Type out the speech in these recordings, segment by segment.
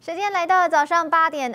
时间来到早上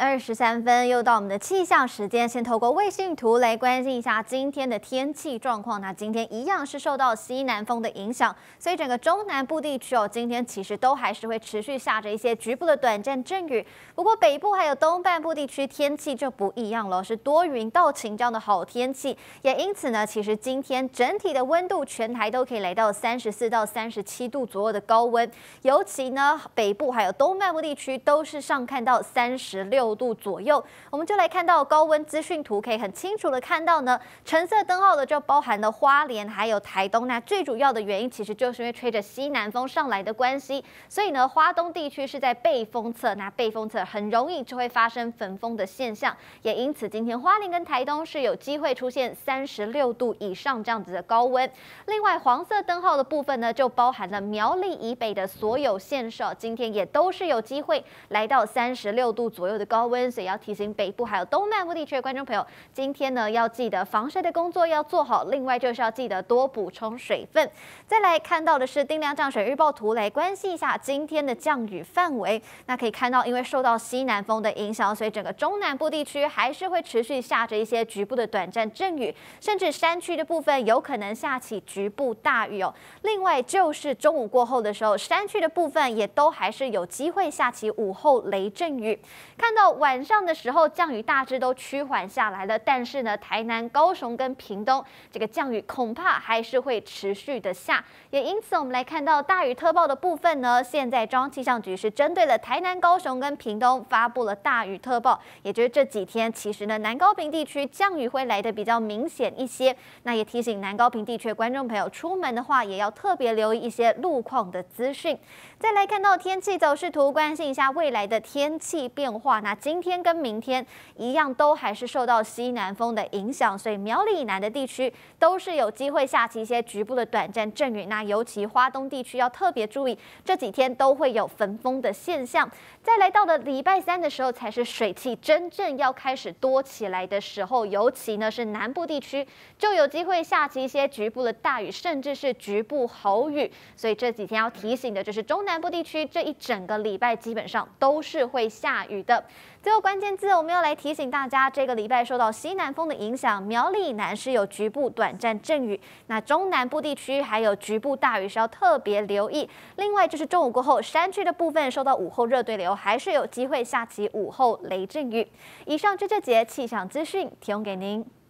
8:23，又到我们的气象时间。先透过卫星图来关心一下今天的天气状况。那今天一样是受到西南风的影响，所以整个中南部地区今天其实都还是会持续下着一些局部的短暂阵雨。不过北部还有东半部地区天气就不一样了，是多云到晴这样的好天气。也因此呢，其实今天整体的温度全台都可以来到34到37度左右的高温，尤其呢北部还有东半部地区都是上看到36度左右。我们就来看到高温资讯图，可以很清楚的看到呢，橙色灯号的就包含了花莲还有台东。那最主要的原因其实就是因为吹着西南风上来的关系，所以呢花东地区是在背风侧，那背风侧很容易就会发生粉风的现象，也因此今天花莲跟台东是有机会出现36度以上这样子的高温。另外黄色灯号的部分呢，就包含了苗栗以北的所有县市，今天也都是有机会来到36度左右的高温，所以要提醒北部还有东南部地区的观众朋友，今天呢要记得防晒的工作要做好，另外就是要记得多补充水分。再来看到的是定量降水预报图，来关系一下今天的降雨范围。那可以看到，因为受到西南风的影响，所以整个中南部地区还是会持续下着一些局部的短暂阵雨，甚至山区的部分有可能下起局部大雨。另外就是中午过后的时候，山区的部分也都还是有机会下起午后雷阵雨。看到晚上的时候，降雨大致都趋缓下来了，但是呢，台南、高雄跟屏东这个降雨恐怕还是会持续的下。也因此，我们来看到大雨特报的部分呢，现在中央气象局是针对了台南、高雄跟屏东发布了大雨特报，也就是这几天其实呢，南高屏地区降雨会来得比较明显一些。那也提醒南高屏地区的观众朋友，出门的话也要特别留意一些路况的资讯。再来看到天气走势图，关心一下未来的天气变化。那今天跟明天一样，都还是受到西南风的影响，所以苗栗以南的地区都是有机会下起一些局部的短暂阵雨。那尤其花东地区要特别注意，这几天都会有焚风的现象。再来到了礼拜三的时候，才是水汽真正要开始多起来的时候，尤其呢是南部地区就有机会下起一些局部的大雨，甚至是局部豪雨。所以这几天要提醒的就是中南部地区这一整个礼拜基本上都是会下雨的。最后关键字我们要来提醒大家，这个礼拜受到西南风的影响，苗栗以南是有局部短暂阵雨，那中南部地区还有局部大雨是要特别留意。另外就是中午过后，山区的部分受到午后热对流，还是有机会下起午后雷阵雨。以上就这节气象资讯提供给您。